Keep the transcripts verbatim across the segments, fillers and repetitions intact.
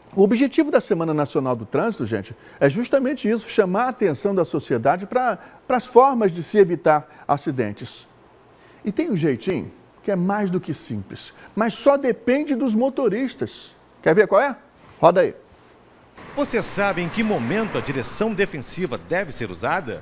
O objetivo da Semana Nacional do Trânsito, gente, é justamente isso, chamar a atenção da sociedade para as formas de se evitar acidentes. E tem um jeitinho que é mais do que simples, mas só depende dos motoristas. Quer ver qual é? Roda aí. Você sabe em que momento a direção defensiva deve ser usada?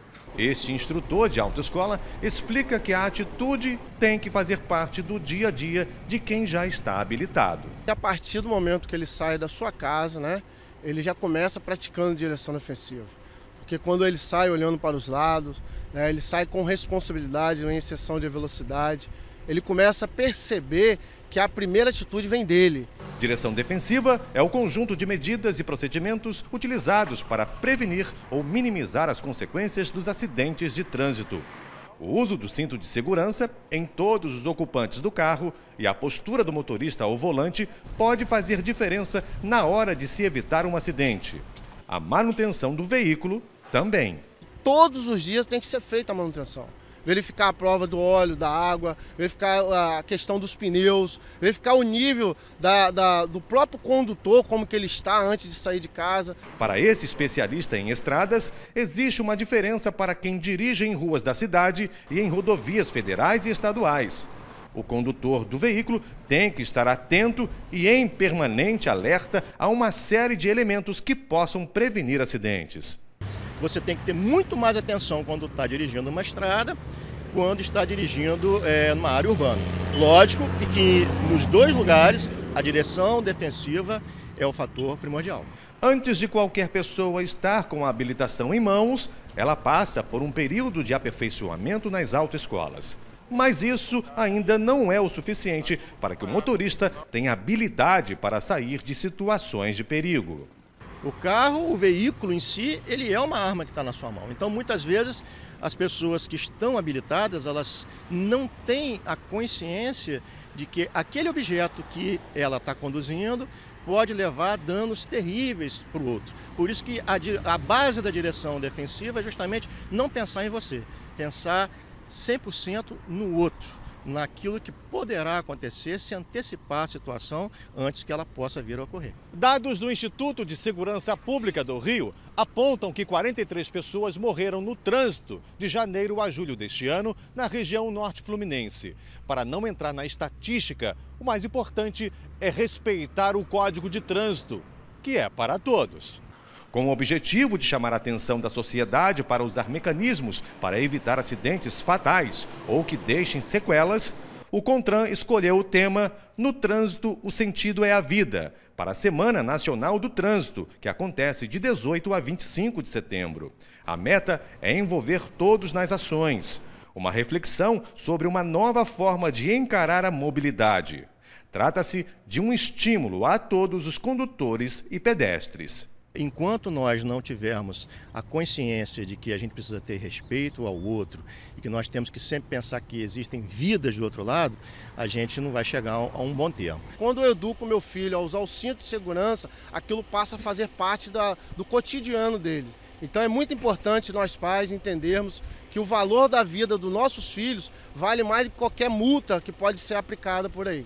Este instrutor de autoescola explica que a atitude tem que fazer parte do dia a dia de quem já está habilitado. A partir do momento que ele sai da sua casa, né, ele já começa praticando direção defensiva. Porque quando ele sai olhando para os lados, né, ele sai com responsabilidade em exceção de velocidade, ele começa a perceber que a primeira atitude vem dele. Direção defensiva é o conjunto de medidas e procedimentos utilizados para prevenir ou minimizar as consequências dos acidentes de trânsito. O uso do cinto de segurança em todos os ocupantes do carro e a postura do motorista ao volante pode fazer diferença na hora de se evitar um acidente. A manutenção do veículo também. Todos os dias tem que ser feita a manutenção. Verificar a prova do óleo, da água, verificar a questão dos pneus, verificar o nível da, da, do próprio condutor, como que ele está antes de sair de casa. Para esse especialista em estradas, existe uma diferença para quem dirige em ruas da cidade e em rodovias federais e estaduais. O condutor do veículo tem que estar atento e em permanente alerta a uma série de elementos que possam prevenir acidentes. Você tem que ter muito mais atenção quando está dirigindo uma estrada, quando está dirigindo é, numa área urbana. Lógico que nos dois lugares a direção defensiva é o fator primordial. Antes de qualquer pessoa estar com a habilitação em mãos, ela passa por um período de aperfeiçoamento nas autoescolas. Mas isso ainda não é o suficiente para que o motorista tenha habilidade para sair de situações de perigo. O carro, o veículo em si, ele é uma arma que está na sua mão. Então, muitas vezes, as pessoas que estão habilitadas, elas não têm a consciência de que aquele objeto que ela está conduzindo pode levar danos terríveis para o outro. Por isso que a, a base da direção defensiva é justamente não pensar em você, pensar cem por cento no outro, naquilo que poderá acontecer, se antecipar a situação antes que ela possa vir a ocorrer. Dados do Instituto de Segurança Pública do Rio apontam que quarenta e três pessoas morreram no trânsito de janeiro a julho deste ano na região norte fluminense. Para não entrar na estatística, o mais importante é respeitar o Código de Trânsito, que é para todos. Com o objetivo de chamar a atenção da sociedade para usar mecanismos para evitar acidentes fatais ou que deixem sequelas, o CONTRAN escolheu o tema "No Trânsito, o Sentido é a Vida", para a Semana Nacional do Trânsito, que acontece de dezoito a vinte e cinco de setembro. A meta é envolver todos nas ações, uma reflexão sobre uma nova forma de encarar a mobilidade. Trata-se de um estímulo a todos os condutores e pedestres. Enquanto nós não tivermos a consciência de que a gente precisa ter respeito ao outro e que nós temos que sempre pensar que existem vidas do outro lado, a gente não vai chegar a um bom termo. Quando eu educo meu filho a usar o cinto de segurança, aquilo passa a fazer parte da, do cotidiano dele. Então é muito importante nós pais entendermos que o valor da vida dos nossos filhos vale mais do que qualquer multa que pode ser aplicada por aí.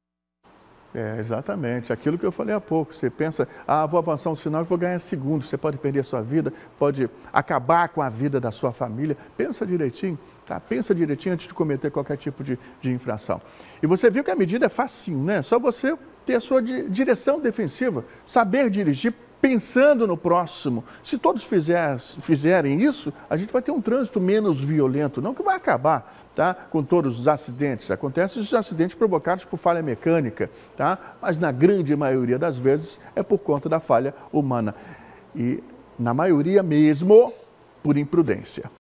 É, exatamente. Aquilo que eu falei há pouco. Você pensa, ah, vou avançar um sinal e vou ganhar segundos. Você pode perder a sua vida, pode acabar com a vida da sua família. Pensa direitinho, tá? Pensa direitinho antes de cometer qualquer tipo de, de infração. E você viu que a medida é facinho, né? Só você ter a sua direção defensiva, saber dirigir pensando no próximo. Se todos fizer, fizerem isso, a gente vai ter um trânsito menos violento, não que vai acabar, tá, com todos os acidentes. Acontecem os acidentes provocados por falha mecânica, tá? Mas na grande maioria das vezes é por conta da falha humana. E na maioria mesmo por imprudência.